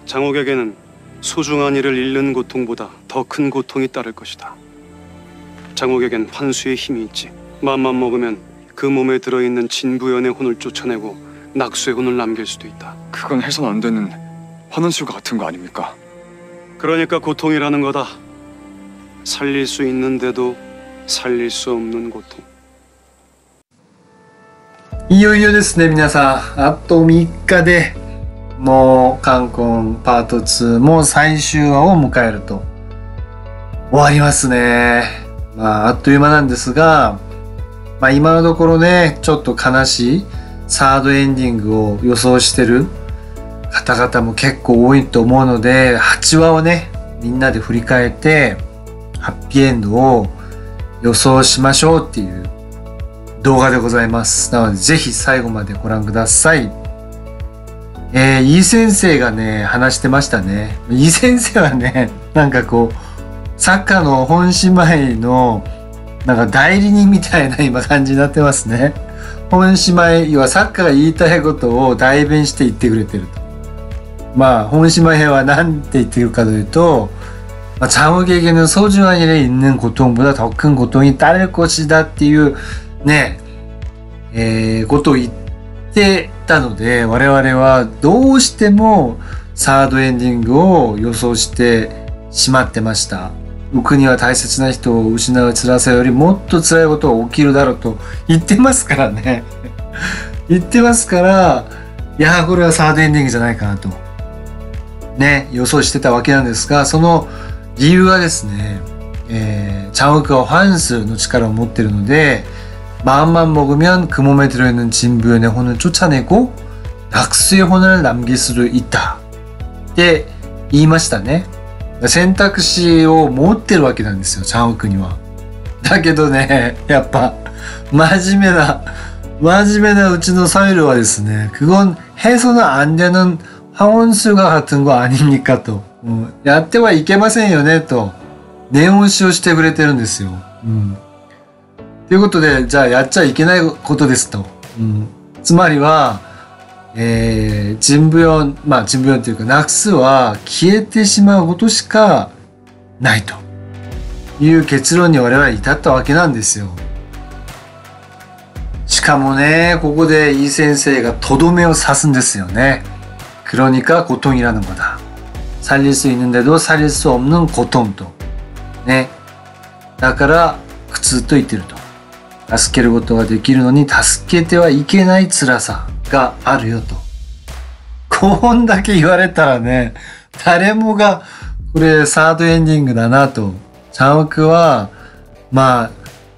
장옥에게는 소중한 이를 잃는 고통보다 더 큰 고통이 따를 것이다. 장옥에겐 환수의 힘이 있지. 맘만 먹으면 그 몸에 들어있는 진부연의 혼을 쫓아내고 낙수의 혼을 남길 수도 있다. 그건 해선 안 되는 환원술과 같은 거 아닙니까? 그러니까 고통이라는 거다. 살릴 수 있는데도 살릴 수 없는 고통. いよいよですね、皆さん。あと3日でもう冠婚パート2も最終話を迎えると終わりますね。まああっという間なんですが、まあ今のところね、ちょっと悲しいサードエンディングを予想してる方々も結構多いと思うので、8話をね、みんなで振り返ってハッピーエンドを予想しましょうっていう動画でございます。なのでぜひ最後までご覧ください。イ先生がね、話してましたね。イ先生はね、なんかこう、サッカーの本姉妹のなんか代理人みたいな今感じになってますね。本姉妹はサッカーが言いたいことを代弁して言ってくれてると。まあ本姉妹編は何て言ってるかというと、장욱에게는 소중한 일에 있는 고통보다 더 큰 고통이 따를 것이다っていうね、ことを言ってたので、我々はどうしてもサードエンディングを予想してしまってました。僕には大切な人を失う辛さよりもっと辛いことが起きるだろうと言ってますからね。言ってますから、いやこれはサードエンディングじゃないかなとね、予想してたわけなんですが、その理由はですね、장욱가 환수の力を持っているので、마음만 먹으면 그 몸에 들어있는 진부연의 혼을 쫓아내고 낙수의 혼을 남길 수도 있다って言いましたね。選択肢を持ってるわけなんですよ、장욱には。だけどね、やっぱ真面目なうちのサイルはですね、그건 해서는 안 되는 황혼술과 같은 거 아닙니까と、やってはいけませんよねと念押しをしてくれてるんですよ。ということで、じゃあやっちゃいけないことですと。つまりは、진부연というかナクスは消えてしまうことしかないという結論に我々は至ったわけなんですよ。しかもね、ここでイ先生がとどめを刺すんですよね。그러니까 고통이라는 거다. 살릴 수 있는데도 살릴 수 없는 고통と。ね。だから苦痛と言ってると。助けることができるのに助けてはいけない辛さがあるよと。こんだけ言われたらね、誰もがこれサードエンディングだなと。장욱はまあ、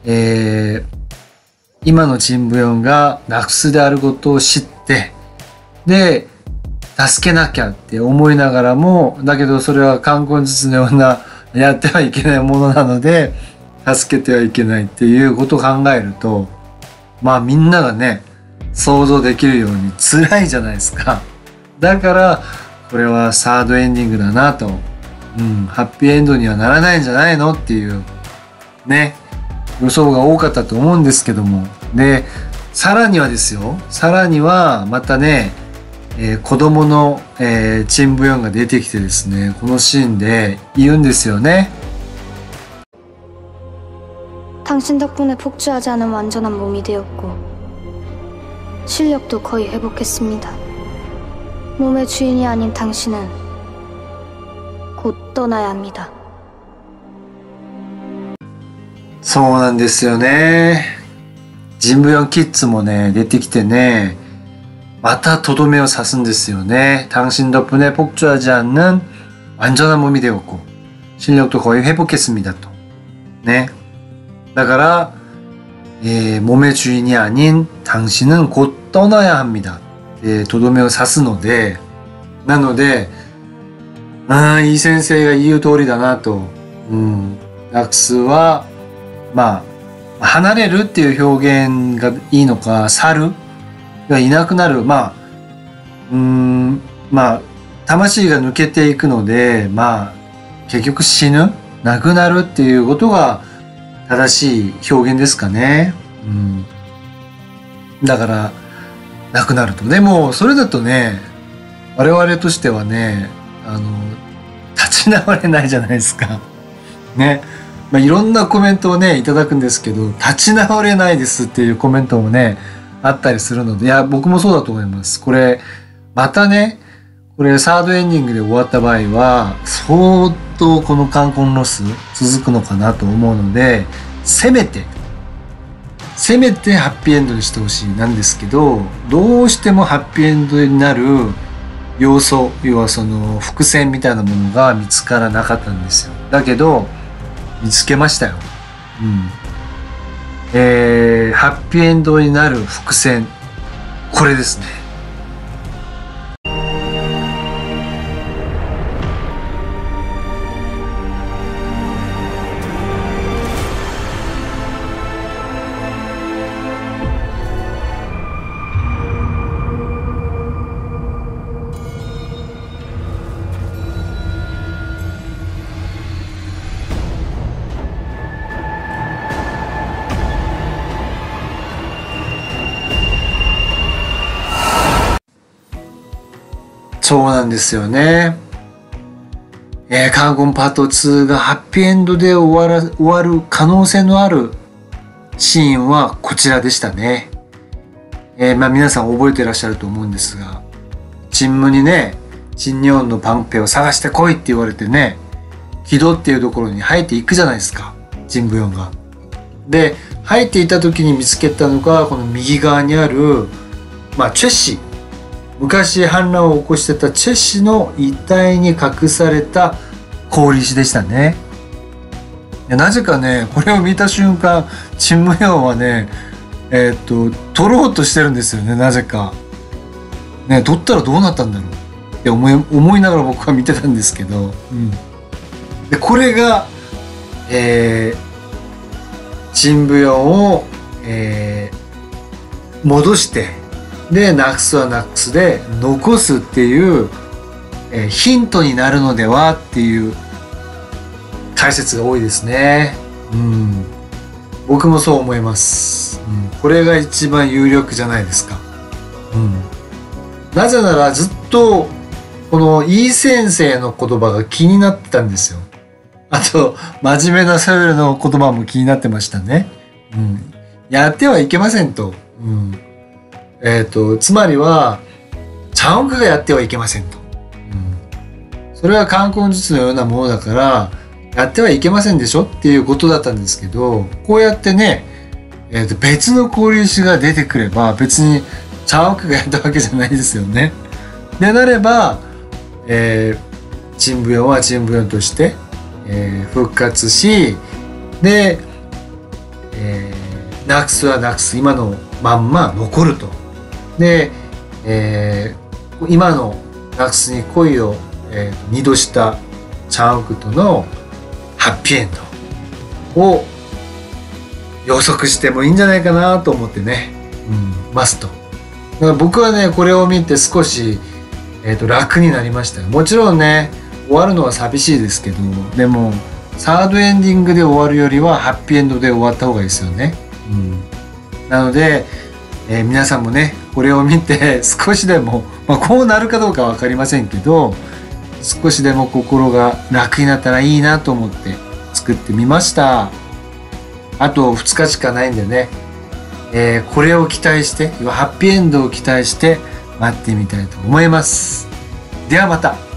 今の진부연がナクスであることを知って、で助けなきゃって思いながらも、だけどそれは冠婚術のようなやってはいけないものなので助けてはいけないっていうことを考えると、まあみんながね想像できるように辛いじゃないですか。だからこれはサードエンディングだなと、ハッピーエンドにはならないんじゃないのっていうね予想が多かったと思うんですけども、でさらにはですよ、さらにはまたね、子供の、진부연が出てきてですね、このシーンで言うんですよね。 당신 덕분에 폭주하지 않은 완전한 몸이 되었고 실력도 거의 회복했습니다. 몸의 주인이 아닌 당신은 곧 떠나야 합니다. そうなんですよね。진부연キッズもね出てきてね、またとどめを刺すんですよね。당신 덕분에 폭주하지 않는 완전한 몸이 되었고 실력도 거의 회복했습니다と。ね。だから、몸의 주인이 아닌 당신은 곧 떠나야 합니다. とどめを刺すので、なので、イ先生が言う通りだなと。ナクスは、まあ、離れるっていう表現がいいのか、去るがいなくなる。まあ、魂が抜けていくので、まあ、結局死ぬ、なくなるっていうことが正しい表現ですかね。だから、なくなると。でも、それだとね、我々としてはね、 立ち直れないじゃないですか。ね。いろんなコメントをね、いただくんですけど、立ち直れないですっていうコメントもね、あったりするので、いや、僕もそうだと思います。これ、またね、これサードエンディングで終わった場合は、相当この冠婚ロス続くのかなと思うので、せめてハッピーエンドにしてほしいなんですけど、どうしてもハッピーエンドになる要素、要はその伏線みたいなものが見つからなかったんですよ。だけど、見つけましたよ。ハッピーエンドになる伏線。これですね。そうなんですよね。冠婚パート2がハッピーエンドで終わる可能性のあるシーンはこちらでしたね。皆さん覚えてらっしゃると思うんですが、陳夢にね、陳日本のパンペを探してこいって言われてね、木戸っていうところに入っていくじゃないですか、陳武四が。で、入っていた時に見つけたのが、この右側にある、チェッシー。昔反乱を起こしてたチェッシの遺体に隠された氷石でしたね。なぜかね、これを見た瞬間、陳武四はね、取ろうとしてるんですよね、なぜか。ね、取ったらどうなったんだろうって思いながら僕は見てたんですけど、でこれが、陳武四を、戻して、でなくすはなくすで残すっていう、ヒントになるのではっていう解説が多いですね。僕もそう思います。これが一番有力じゃないですか。なぜならずっとこのイー先生の言葉が気になってたんですよ。あと真面目なサウルの言葉も気になってましたね。やってはいけませんと。つまりは、チャオンクがやってはいけませんと。それは冠婚術のようなものだから、やってはいけませんでしょっていうことだったんですけど、こうやってね、別の氷石が出てくれば、別にチャオンクがやったわけじゃないですよね。でなれば、陳武四は陳武四として、復活し、で、なくすはなくす、今のまんま残ると。で、今のナクスに恋を、二度したチャンウクとのハッピーエンドを予測してもいいんじゃないかなと思ってね、ますと。だから僕はね、これを見て少し、楽になりました。もちろんね、終わるのは寂しいですけど、でもサードエンディングで終わるよりはハッピーエンドで終わった方がいいですよね。なので、皆さんもね、これを見て少しでも、こうなるかどうか分かりませんけど、少しでも心が楽になったらいいなと思って作ってみました。あと2日しかないんでね、これを期待して、ハッピーエンドを期待して待ってみたいと思います。ではまた。